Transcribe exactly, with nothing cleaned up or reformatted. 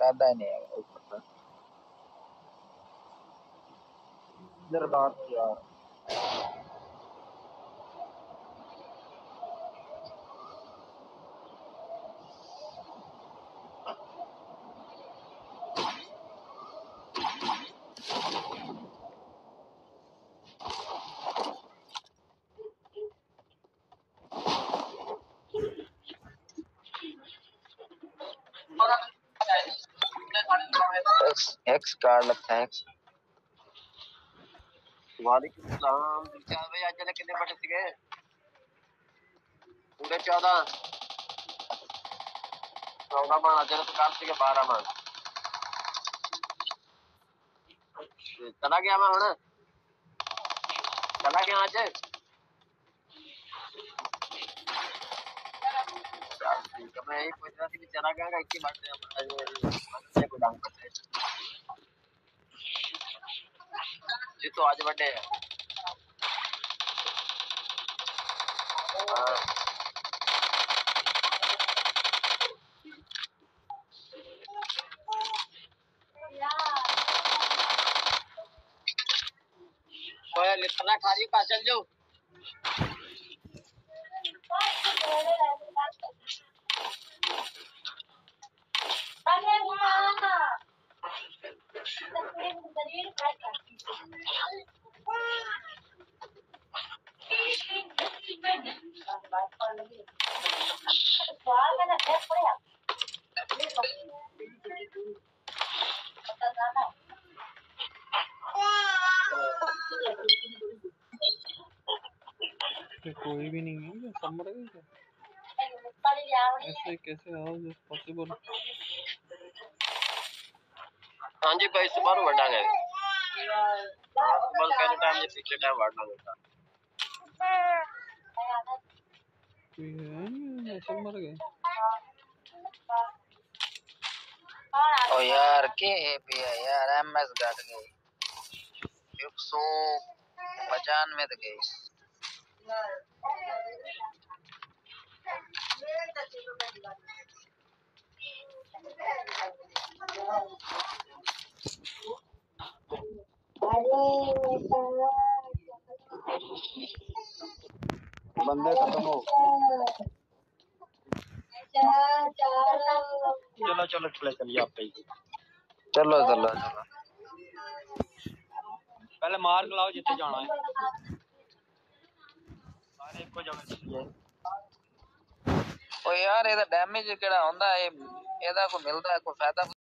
फायदा ही नहीं है इधर बात यार एक्स एक्स कार्ड लगता है एक्स वालेकुम सलाम क्या भाई आज ने कितने बटे थे पूरे चौदह चौदह मान आज तो काम से बारह मान चला गया मैं हूं चला गया आज ठीक है मैं यही पूछ रहा था कि चला गया इतनी बात है को डाउन करते हैं जी तो आज बर्थडे है ओए लिखना खाली पास चल जाओ कोई भी नहीं है क्या सब मर गए क्या ऐसे कैसे हाउ इज पॉसिबल हां जी भाई सुबह वड़ा है बस पहले टाइम ये पिछले टाइम वड़ा होता कोई है नहीं सब मर गए ओ यार के भी है यार एमएस घट गई एक सौ पचानवे तक गई बंदे खत्म हो चलो चलो चले चलिए आप पे चलो चलो चलो पहले मार के लाओ जितने जाना है सारे एक को जगह चलिए ओ यार ਇਹਦਾ ਡੈਮੇਜ ਕਿਹੜਾ ਹੁੰਦਾ ਇਹ ਇਹਦਾ ਕੋਈ ਮਿਲਦਾ ਕੋਈ ਫਾਇਦਾ